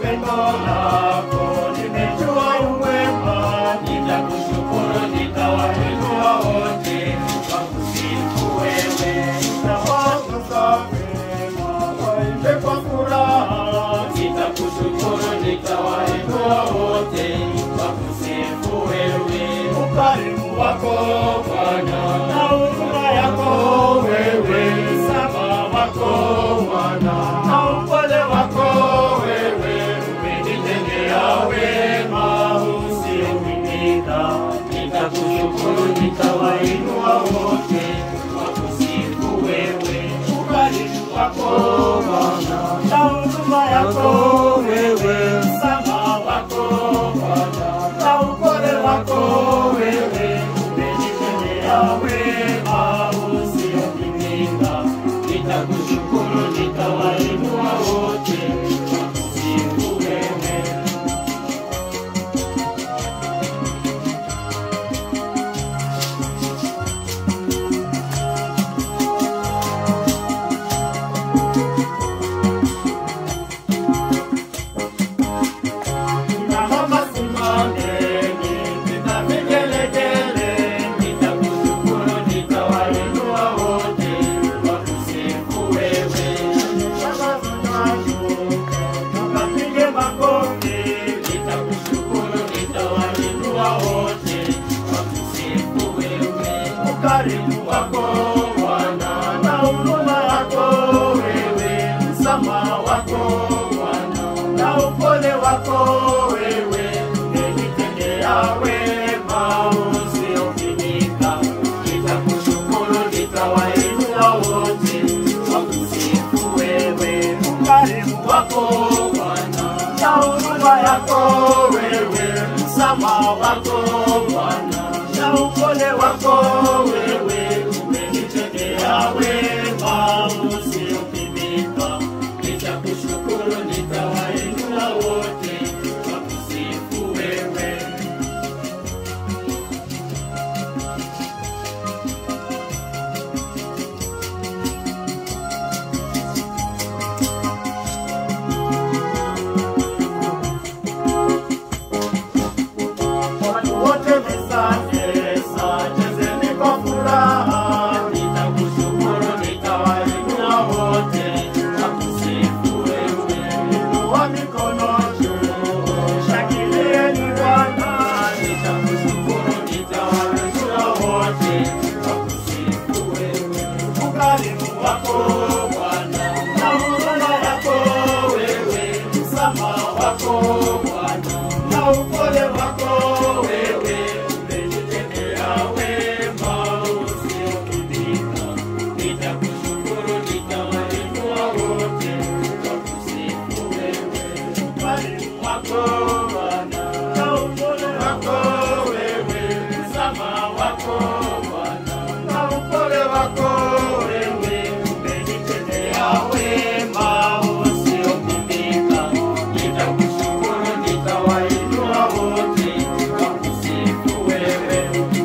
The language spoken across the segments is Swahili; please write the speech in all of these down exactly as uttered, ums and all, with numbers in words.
pendo lako, nimejua umwema, nitakushukuru, nitawainua wote, wakusifu wewe. Nitawakuza wema, waimbe kwa furaha, nitakushukuru, nitawainua wote, wakusifu wewe. Ukarimu wako Bwana, na huruma yako wewe, msamaha wako Bwana, na upole wako wewe, umenitendea wema usiopimika. Nitakushukuru, nitawainua wote, wakusifu wewe. Ukarimu wako Bwana, na huruma yako wewe, msamaha wako Bwana, na upole wako wewe, umenitendea wema usiopimika. Nitakushukuru, nitawainua wote, wakusifu wewe. Ukarimu wako Bwana, na huruma yako wewe, msamaha wako Bwana, na upole wako wewe, umenitendea wema usiopimika. Nitakushukuru, nitawainua wote, wakusifu wewe. Ukarimu wako Bwana, na huruma yako wewe, msamaha wako Bwana, na upole wako wewe, umenitendea wema usiopimika. Nitakushukuru, nitawainua wote, wakusifu wewe. Watu wote mezani, chezeni kwa furaha, nitakushukuru, nitawainua wote, wakusifu wewe. Inua mikono juu, shangilieni Bwana, nitakushukuru, nitawainua wote, wakusifu wewe. Ukarimu wako Bwana, na huruma yako wewe, msamaha wako Bwana, na upole wako wewe, umenitendea wema usiopimika. Nitakushukuru, nitawainua wote, wakusifu wewe. Ukarimu wako Bwana, na upole wako wewe, msamaha wako Bwana, na upole wako wewe, umenitendea wema usiopimika. Nitakushukuru, nitawainua wote, wakusifu wewe.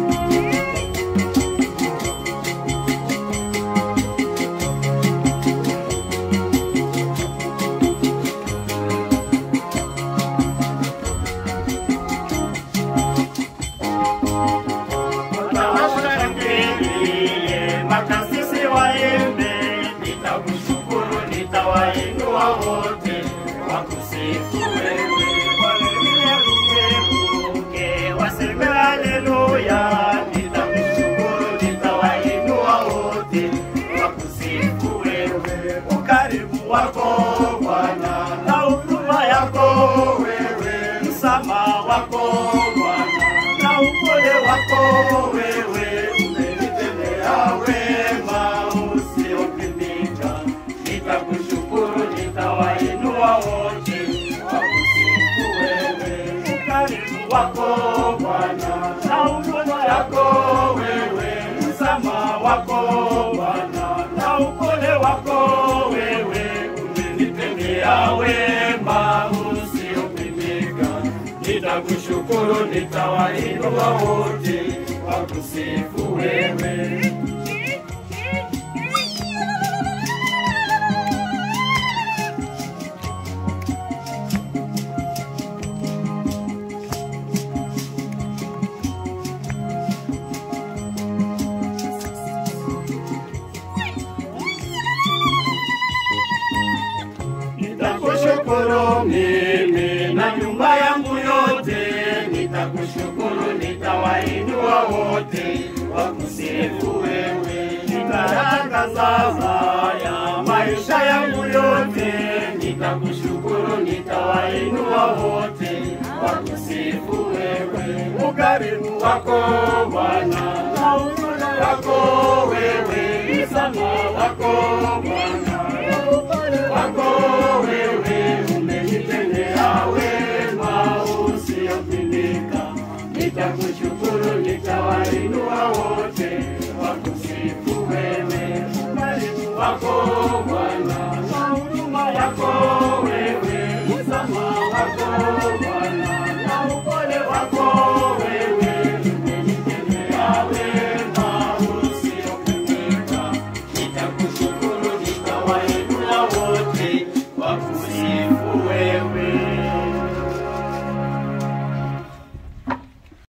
Watawashangilie, makasisi waimbe, nitakushukuru, nitawainua wote, wakusifu wewe. Waleluya, ruke, waseme haleluya, nitakushukuru, nitawainua wote, wakusifu wewe. Ukarimu wako Bwana, na huruma yako wewe, msamaha wako Bwana, na upole wako wewe, umenitendea wema usiopimika. Nitakushukuru, nitawainua wote, wakusifu wewe. Ukarimu wako Bwana, na huruma yako wewe, msamaha wako Bwana, na upole wako wewe, umenitendea wema usiopimika. Nitakushukuru, nitawainua wote, wakusifu wewe. wote wakusifu wewe. Nitatangaza haya maisha yangu yote, nitakushukuru, nitawainua wote wakusifu wewe. Ukarimu wako